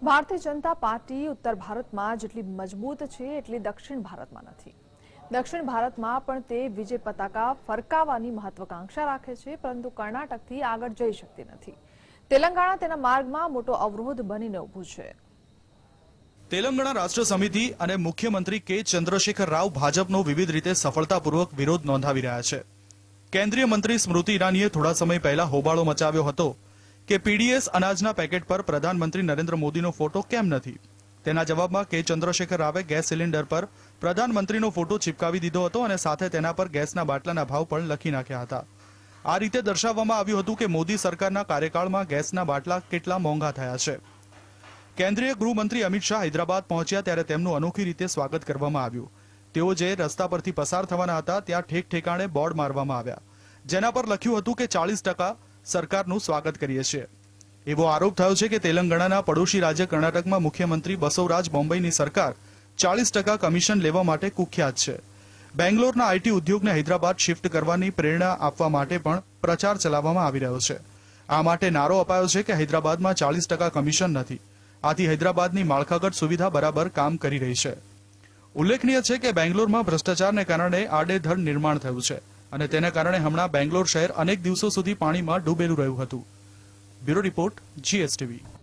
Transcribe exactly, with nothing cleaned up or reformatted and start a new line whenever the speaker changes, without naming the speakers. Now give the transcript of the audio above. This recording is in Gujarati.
ભારતીય જનતા પાર્ટી ઉત્તર ભારતમાં જેટલી મજબૂત છે એટલી દક્ષિણ ભારતમાં નથી। દક્ષિણ ભારતમાં પણ તે વિજય પતાકા ફરકાવવાની મહત્વાકાંક્ષા રાખે છે, પરંતુ કર્ણાટકથી આગળ જઈ શકતી નથી। તેલંગાણા તેના માર્ગમાં મોટો અવરોધ બનીને ઊભું છે।
તેલંગાણા રાષ્ટ્ર સમિતિ અને મુખ્યમંત્રી કે ચંદ્રશેખર રાવ ભાજપનો વિવિધ રીતે સફળતાપૂર્વક વિરોધ નોંધાવી રહ્યા છે। કેન્દ્રીય મંત્રી સ્મૃતિ ઈરાનીએ થોડા સમય પહેલા હોબાળો મચાવ્યો હતો કે પીડીએસ અનાજના પેકેટ પર પ્રધાનમંત્રી નરેન્દ્ર મોદીનો ફોટો કેમ નથી। તેના જવાબમાં કે ચંદ્રશેખર રાવે ગેસ સિલિન્ડર પર પ્રધાનમંત્રીનો ફોટો ચિપકાવી દીધો હતો અને સાથે તેના પર ગેસના બાટલાના ભાવ પણ લખી નાખ્યા હતા। આ રીતે દર્શાવવામાં આવ્યું હતું કે મોદી સરકારના કાર્યકાળમાં ગેસના બાટલા કેટલા મોંઘા થયા છે। કેન્દ્રીય ગૃહમંત્રી અમિત શાહ હૈદરાબાદ પહોંચ્યા ત્યારે તેમનું અનોખી રીતે સ્વાગત કરવામાં આવ્યું। તેઓ જે રસ્તા પરથી પસાર થવાના હતા ત્યાં ઠેક ઠેકાણે બોર્ડ મારવામાં આવ્યા, જેના પર લખ્યું હતું કે ચાલીસ ટકા સરકારનું સ્વાગત કરીએ છીએ। એવો આરોપ થયો છે કે તેલંગાણાના પડોશી રાજ્ય કર્ણાટકમાં મુખ્યમંત્રી બસવરાજ બોમ્બેની સરકાર ચાલીસ ટકા કમિશન લેવા માટે કુખ્યાત છે। બેંગ્લોરના આઈટી ઉદ્યોગને હૈદરાબાદ શિફ્ટ કરવાની પ્રેરણા આપવા માટે પણ પ્રચાર ચલાવવામાં આવી રહ્યો છે। આ માટે નારો અપાયો છે કે હૈદરાબાદમાં ચાલીસ ટકા કમિશન નથી, આથી હૈદરાબાદની માળખાગત સુવિધા બરાબર કામ કરી રહી છે। ઉલ્લેખનીય છે કે બેંગ્લોરમાં ભ્રષ્ટાચારને કારણે આડેધડ નિર્માણ થયું છે અને તેને કારણે હમણાં બેંગ્લોર શહેર અનેક દિવસો સુધી પાણીમાં ડૂબેલું રહ્યું હતું। Bureau report, GSTV.